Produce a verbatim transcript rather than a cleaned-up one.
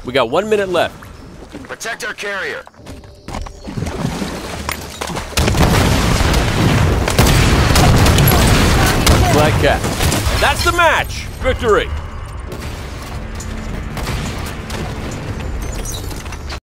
We got one minute left. Protect our carrier. Black Cat. And that's the match. Victory.